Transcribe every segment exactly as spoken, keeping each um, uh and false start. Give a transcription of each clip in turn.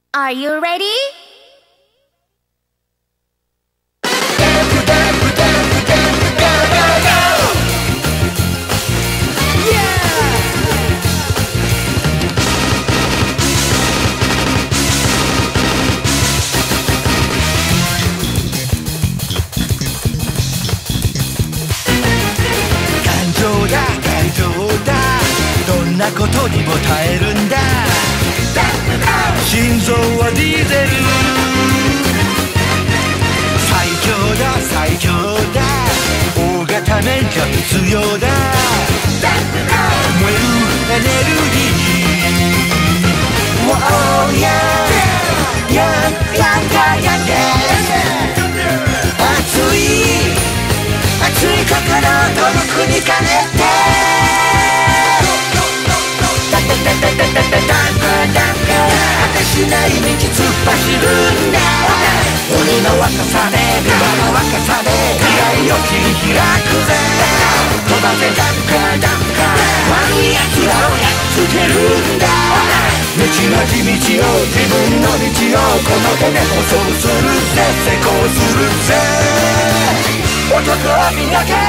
Are you ready? 感情だ感情だどんなことにも耐えるんだ心臓はディーゼル最強だ最強だ大型免許必要だ燃えるエネルギー Wow yeah yeah yeah yeah yeah 熱い熱い心遠くにかねてダダダダダダダダンクダンク果てしない道突っ走るんだ鬼の若さで馬の若さで未来を切り開くぜ飛ばせダンカダンカ悪い奴らをやっつけるんだ道なき道を自分の道をこの手で舗装するぜ成功するぜ男は磨け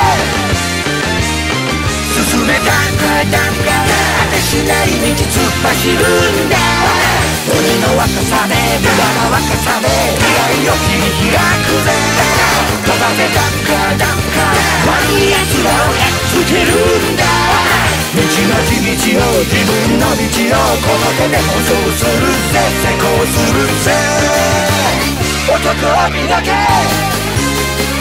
進めダンカダンカ果てしない道突っ走るんだ鬼の若さで馬の若さで未来を切り開くぜ飛ばせダンカダンカ悪い奴らをやっつけるんだ道なき道を自分の道をこの手で舗装するぜ成功するぜ男は磨け